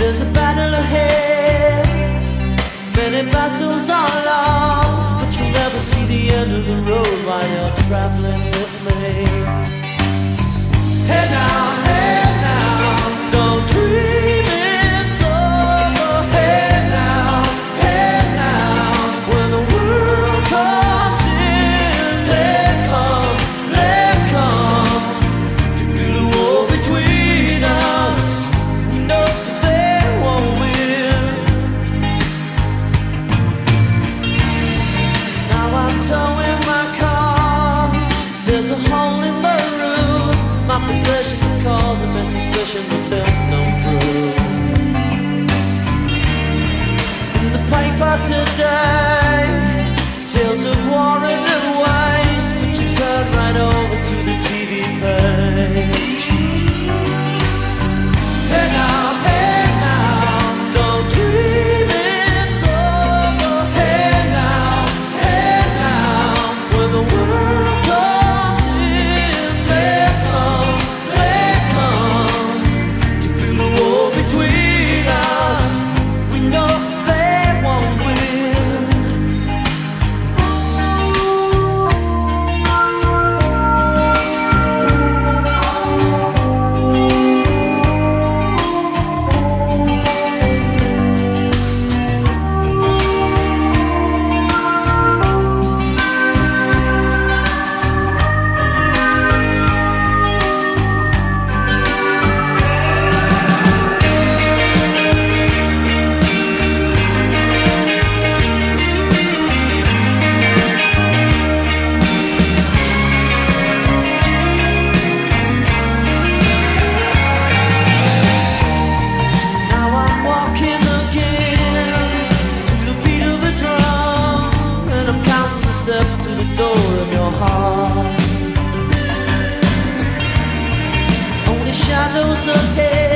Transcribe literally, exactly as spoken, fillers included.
There's a battle ahead, many battles are lost, but you'll never see the end of the road while you're traveling with me. Hey now, hey now, don't dream it's over. Hey now, hey now, when the world comes in, they come, they come to build a wall between us. We know they won't win. Now I'm towing my car, there's a hole in the roof. My possessions are causing me suspicion, but there's no proof. In the paper today, tales of war and waste, but you turn right over to the T V page. Hey now, hey now, don't dream it's over. Hey now, hey now, when the world comes in, they come, they come to build a wall between us. We know they won't win. Now I'm walking again to the beat of a drum, and I'm counting the steps to the door of your heart. Only shadows ahead,